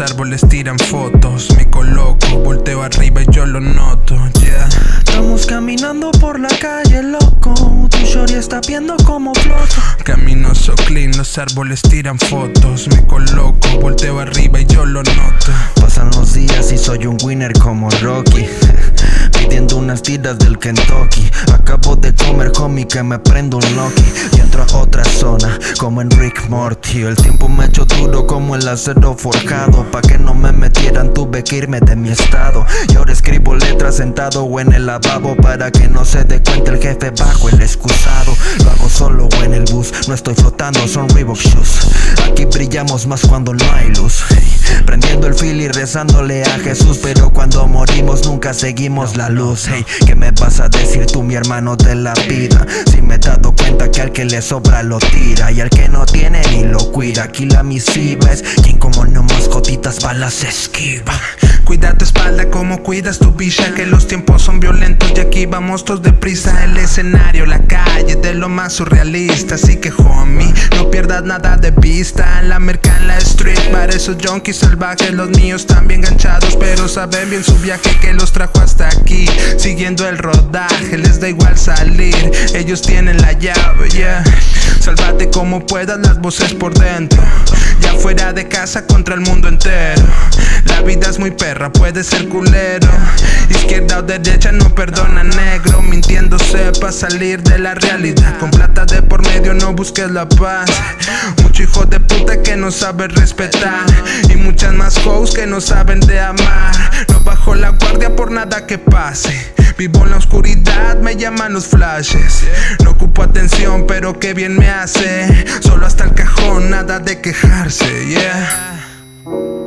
árboles tiran fotos. Me coloco, volteo arriba y yo lo noto, yeah. Estamos caminando por la calle, loco. Tu shorty está viendo como floto. Camino so clean, los árboles tiran fotos. Me coloco, volteo arriba y yo lo noto. Pasan los días y soy un winner como Rocky, pidiendo unas tiras del Kentucky. Acabo de comer, homie, que me prendo un Loki y entro a otra zona, como en Rick Morty. El tiempo me echó duro como el acero forjado. Pa' que no me metieran tuve que irme de mi estado. Y ahora escribo letras sentado o en el lavabo, para que no se dé cuenta el jefe bajo el excusado. Lo hago solo o en el bus, no estoy flotando, son Reebok shoes. Aquí brillamos más cuando no hay luz, prendiendo el fil y rezándole a Jesús. Pero cuando morimos nunca seguimos la luz. Hey, ¿qué me vas a decir tú, mi hermano de la vida? Si me he dado cuenta que al que le sobra lo tira, y al que no tiene ni lo cuida. Aquí la misiva es quien como no mascotitas balas esquiva. Cuida tu espalda como cuidas tu bicha, que los tiempos son violentos y aquí vamos todos deprisa. El escenario, la calle, de lo más surrealista. Así que homie, no pierdas nada de vista. La merca en la street, para esos junkies salvajes. Los míos también ganchados, pero saben bien su viaje que los trajo hasta aquí. Siguiendo el rodaje, les da igual salir, ellos tienen la llave, yeah. Sálvate como puedas, las voces por dentro. Ya fuera de casa contra el mundo entero. La vida es muy perra, puede ser culero. Izquierda o derecha no perdona, negro. Mintiéndose pa' salir de la realidad. Con plata de por medio no busques la paz. Mucho hijo de puta que no sabe respetar, y muchas más hoes que no saben de amar. No bajo la guardia por nada que pase. Vivo en la oscuridad, me llaman los flashes. No ocupo atención, pero qué bien me hace. Solo hasta el cajón, nada de quejarse, yeah.